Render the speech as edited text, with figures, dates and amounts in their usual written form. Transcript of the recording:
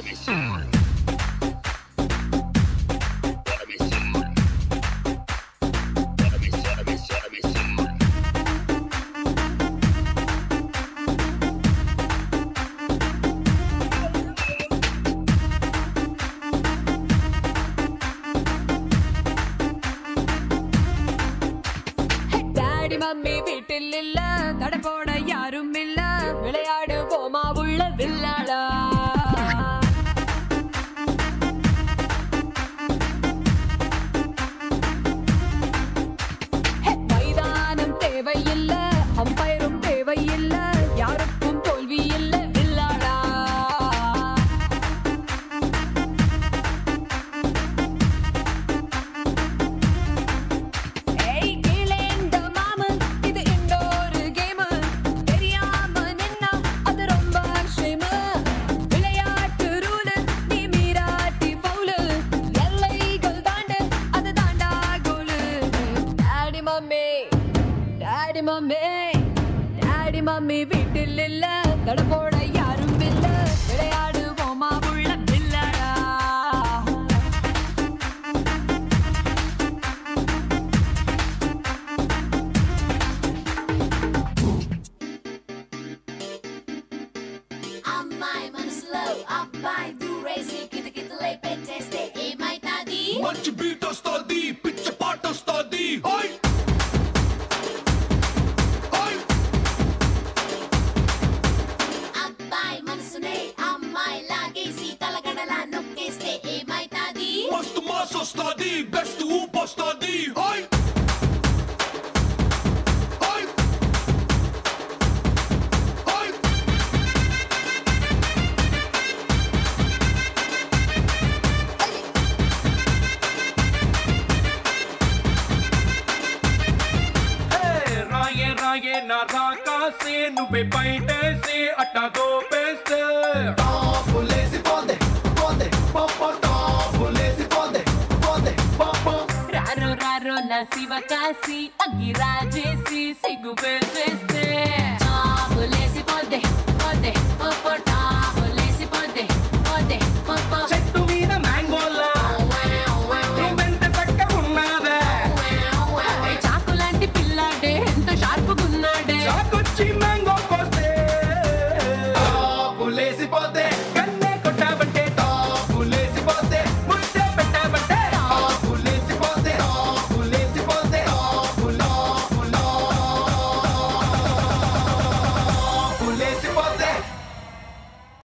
Mummy வீட்டில் இல்ல, கடை போட யாரும் இல்ல, விளையாடு போமா உள்ள வில்லாடா. மைதானம் தேவையில்ல, அம்பயரும் தேவையில்ல, யாருக்கும் தோல்வி இல்ல வில்லாடா. டாடி மம்மி வீட்டில் இல்ல, கடை போட யாரும் இல்ல, விளையாடு போமா உள்ள வில்லாடா. అమ్మాయి మనసులో అబ్బాయి దూరేసి కితకితలే పెట్టేస్తే ఏమైతాది? మంచి బీట్ వస్తుంది, పిచ్చ పాట వస్తుంది. మస్తు మాస్ వస్తుంది, బెస్ట్ ఊపు వస్తుంది. రాయే రాయే నా రాకాసే నువ్వే బయటేసి అట్టా దోపేస్తే టాపులేసి పోందే పోందే పాపా టాపులేసి పోందే పోందే పాపా. రారో రారో నా శివ కాసి అగ్గి రాజేసి సిగ్గు పెంచేస్తే